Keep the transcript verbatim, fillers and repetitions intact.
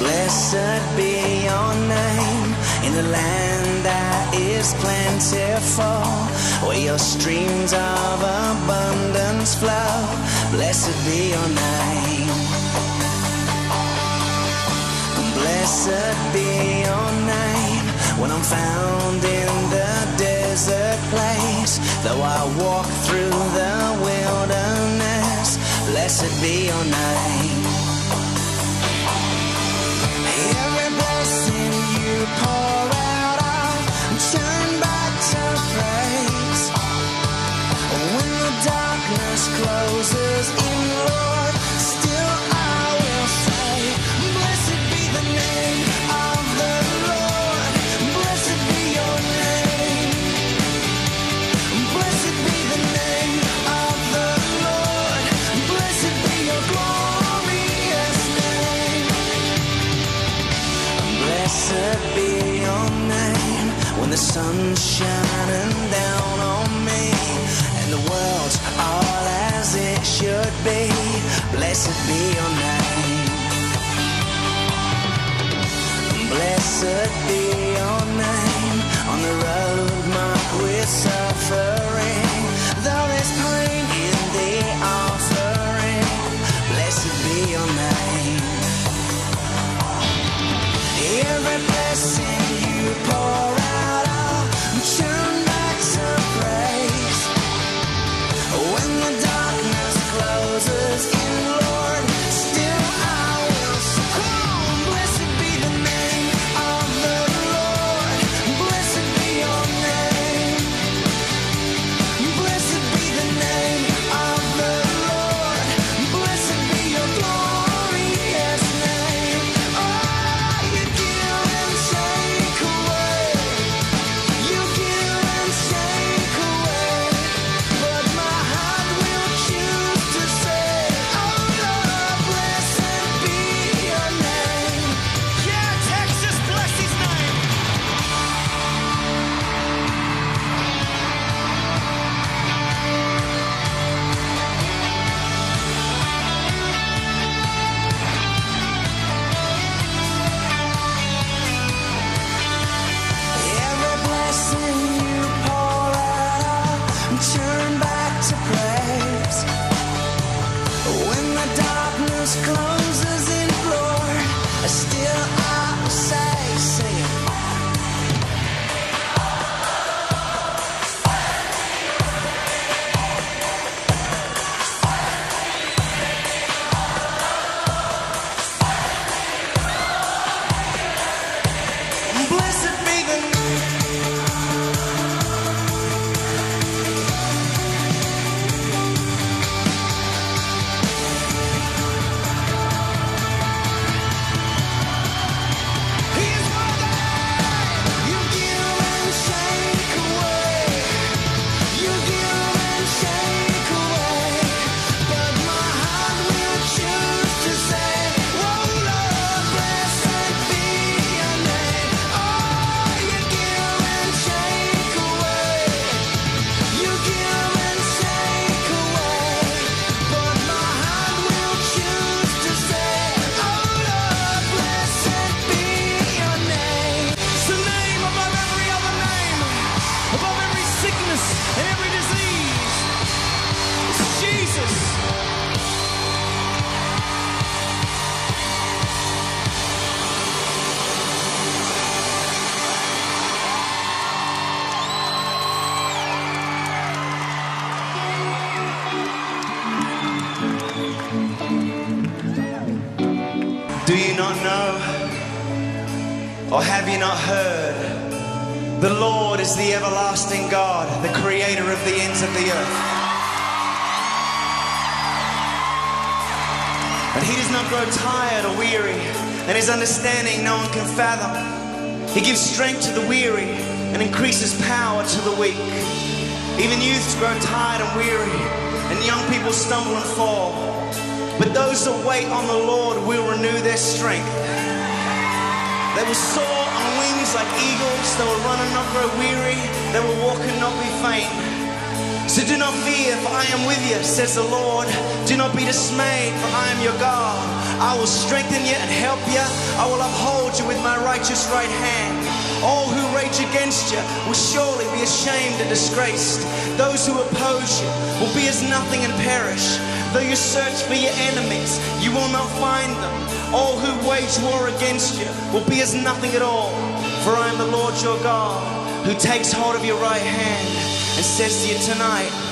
Blessed be your name in the land that is plentiful, where your streams of abundance flow. Blessed be your name. Blessed be your name when I'm found in the desert place. Though I walk through the wilderness, blessed be your name. Every blessing you pour out, I'll turn back to praise. When the darkness closes in, Lord, still I will say, blessed be the name of the Lord. Blessed be your name. Blessed be the name of the Lord. Blessed be your glorious name. Blessed be your name when the sun's shining down on me and the world's all as it should be. Blessed be your name. Blessed be your name on the road marked with suffering. Though there's pain in the offering, blessed be your name. Every blessing you pour out, I'll turn back to praise. When the darkness closes in, Lord, still I will sing. Blessed be the name of the Lord. Blessed be your name. Blessed be the name of the Lord. Blessed be your glorious name. Oh, you give and take away. You give and take away. But my heart will choose to say, oh Lord, blessed be your name. Yeah, Texas, bless his name. Every blessing you pour out, turn back to praise. When the darkness closes in, Lord, still I will say, sing it. Blessed be the He is worthy. You give and take away. You give and take away. But my heart will choose to say, oh Lord, blessed be your name. Oh, you give and take away. You give and take away. But my heart will choose to say, oh Lord, blessed be your name. It's the name above every other name, above every sickness and every disease. It's Jesus. Do you not know, or have you not heard? The Lord is the everlasting God, the creator of the ends of the earth. And he does not grow tired or weary, and his understanding no one can fathom. He gives strength to the weary and increases power to the weak. Even youths grow tired and weary, and young people stumble and fall. But those that wait on the Lord will renew their strength. They will soar on wings like eagles. They will run and not grow weary. They will walk and not be faint. So do not fear, for I am with you, says the Lord. Do not be dismayed, for I am your God. I will strengthen you and help you. I will uphold you with my righteous right hand. All who rage against you will surely be ashamed and disgraced. Those who oppose you will be as nothing and perish. Though you search for your enemies, you will not find them. All who wage war against you will be as nothing at all. For I am the Lord your God, who takes hold of your right hand and says to you tonight,